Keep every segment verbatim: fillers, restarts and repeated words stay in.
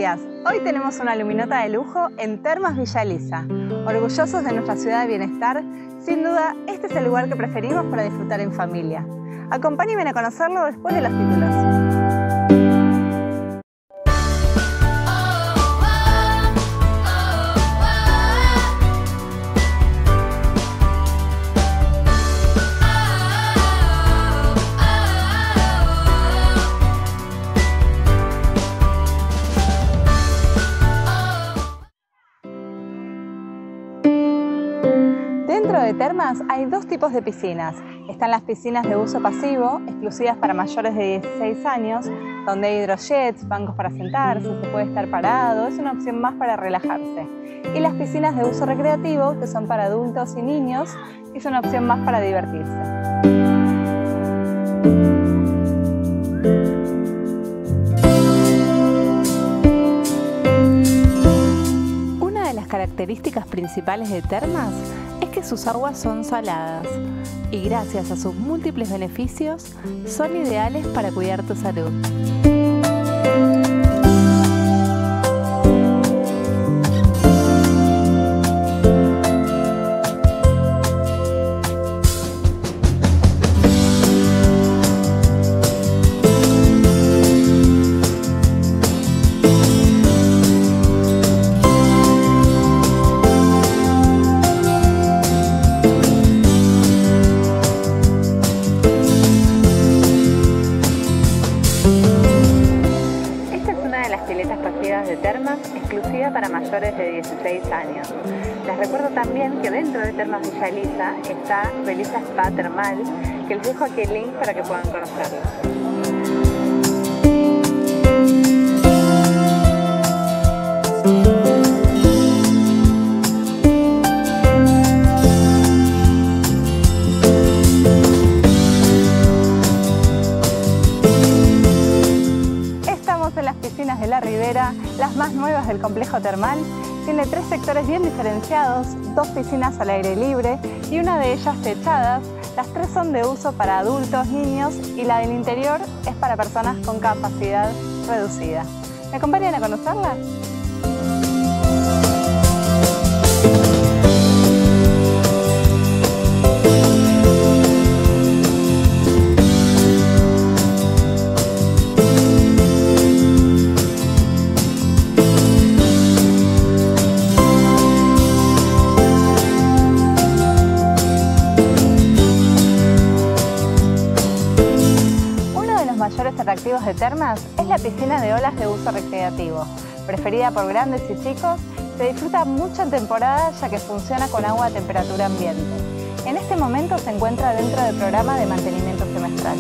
días, hoy tenemos una luminota de lujo en Termas Villa Elisa. Orgullosos de nuestra ciudad de bienestar, sin duda este es el lugar que preferimos para disfrutar en familia. Acompáñenme a conocerlo después de los títulos. Dentro de Termas hay dos tipos de piscinas. Están las piscinas de uso pasivo, exclusivas para mayores de dieciséis años, donde hay hidrojets, bancos para sentarse, se puede estar parado, es una opción más para relajarse. Y las piscinas de uso recreativo, que son para adultos y niños, es una opción más para divertirse. Una de las características principales de Termas es que sus aguas son saladas y gracias a sus múltiples beneficios son ideales para cuidar tu salud. De Termas, exclusiva para mayores de dieciséis años. Les recuerdo también que dentro de Termas Villa Elisa está Belisa Spa Termal, que les dejo aquí el link para que puedan conocerlo. En las piscinas de la Ribera, las más nuevas del complejo termal. Tiene tres sectores bien diferenciados, dos piscinas al aire libre y una de ellas techadas. Las tres son de uso para adultos, niños y la del interior es para personas con capacidad reducida. ¿Me acompañan a conocerla? Mayores atractivos de Termas es la piscina de olas de uso recreativo. Preferida por grandes y chicos, se disfruta mucho en temporada ya que funciona con agua a temperatura ambiente. En este momento se encuentra dentro del programa de mantenimiento semestral.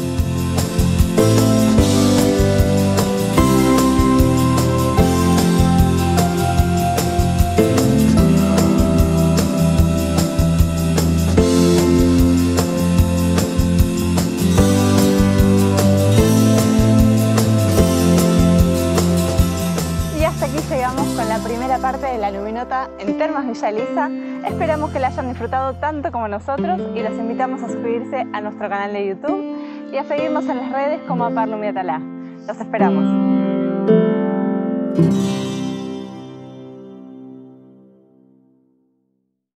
Llegamos con la primera parte de la luminota en Termas Villa Elisa. Esperamos que la hayan disfrutado tanto como nosotros y los invitamos a suscribirse a nuestro canal de YouTube y a seguirnos en las redes como Apar Lumiatalá. Los esperamos.